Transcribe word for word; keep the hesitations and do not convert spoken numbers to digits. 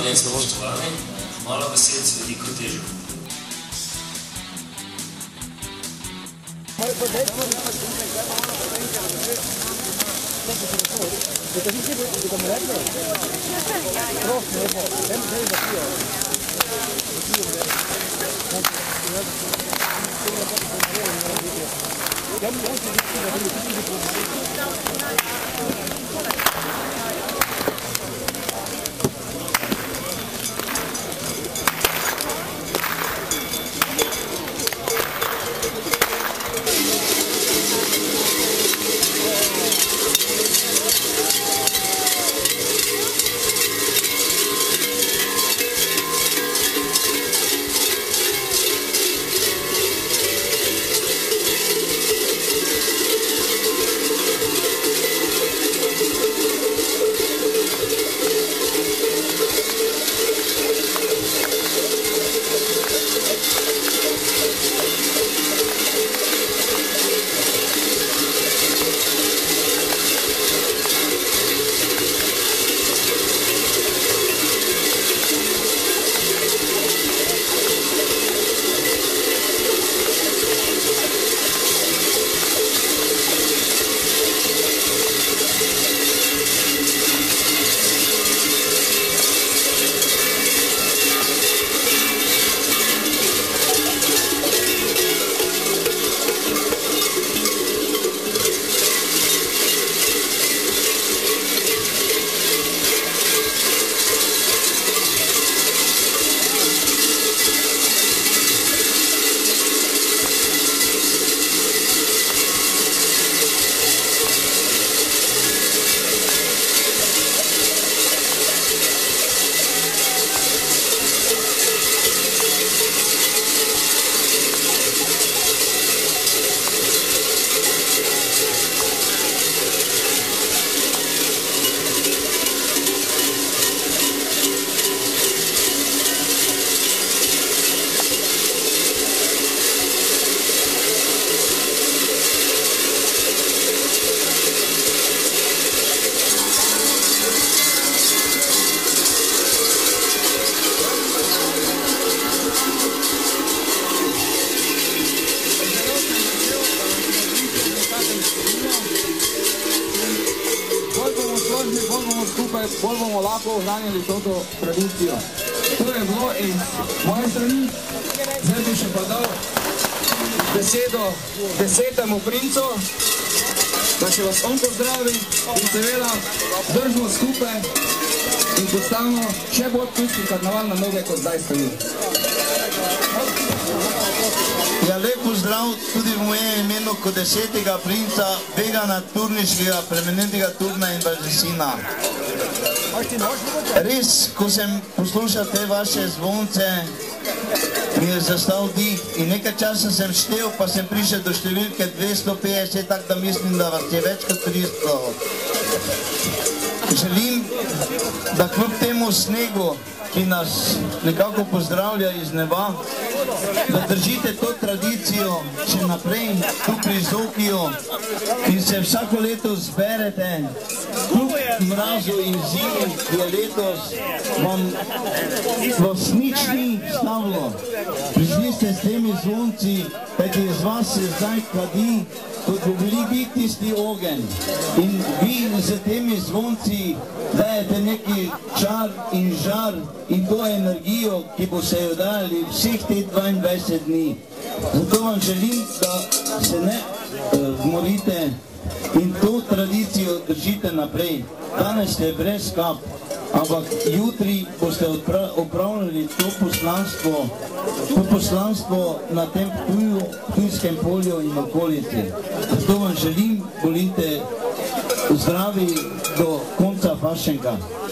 spoštovane in spoštovani, malo besed, veliko težo. Bolj bomo lahko ohranjali to tradicijo. To je bilo iz moje strani. Zdaj bi še pa dal besedo desetemu princu, da še vas on pozdravi in seveda držimo skupaj in postavimo še bolj pustni karnaval na noge, kot zdaj stoji. Ja, lep pozdrav tudi v mojem imenu kot desetega princa Vegana Turniškega plemenitega Turna in Valžesina. Res, ko sem poslušal te vaše zvonce, mi je zastal dih in nekaj časa sem štel, pa sem prišel do številke dvesto petdeset, tako da mislim, da vas je več kot tristo. Želim, da kljub temu snegu, ki nas nekako pozdravlja iz neba, da držite to tradicijo še naprej tu pri Zokiju in se vsako leto zberete, kljub mrazu in zimi, ki je letos, vam vas nič ni stavilo. Prišli ste s temi zvonci, kajti iz vas se zdaj kadi, kot bi bili biti tisti ogenj. In vi z temi zvonci dajete neki čar in žar in to energijo, ki bo se jo dali vseh teh dvaindvajset dni. Zato vam želim, da se ne zmorite in to tradicijo držite naprej. Danes ste brez kap, ampak jutri boste opravljali to poslanstvo, to poslanstvo na tem Ptujskem polju in okolici. Zato vam želim, bolite zdravi do konca Fašenka.